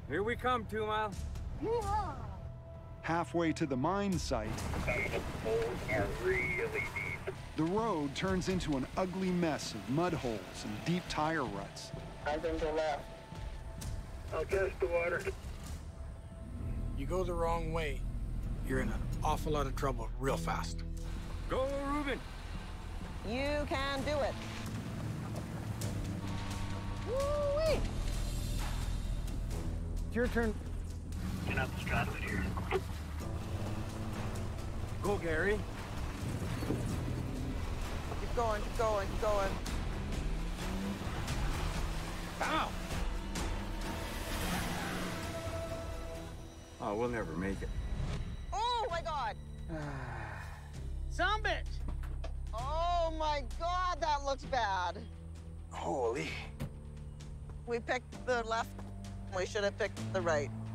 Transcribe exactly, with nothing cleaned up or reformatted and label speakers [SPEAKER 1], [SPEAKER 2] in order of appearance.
[SPEAKER 1] Here we come, Two Mile.
[SPEAKER 2] Halfway to the mine site,
[SPEAKER 3] The holes are really deep.
[SPEAKER 2] the road turns into an ugly mess of mud holes and deep tire ruts.
[SPEAKER 3] I'm going to left. I'll test the water.
[SPEAKER 4] You go the wrong way, you're in an awful lot of trouble real fast.
[SPEAKER 1] Go, Ruben.
[SPEAKER 5] You can do it. Woo-wee!
[SPEAKER 4] It's your turn.
[SPEAKER 3] Get up the straddle here.
[SPEAKER 1] Go, Gary.
[SPEAKER 5] Keep going, keep going, keep going.
[SPEAKER 1] Ow! Oh, we'll never make it.
[SPEAKER 5] Oh, my God.
[SPEAKER 4] Some bitch!
[SPEAKER 5] Oh, my God, that looks bad.
[SPEAKER 4] Holy.
[SPEAKER 5] We picked the left. We should have picked the right.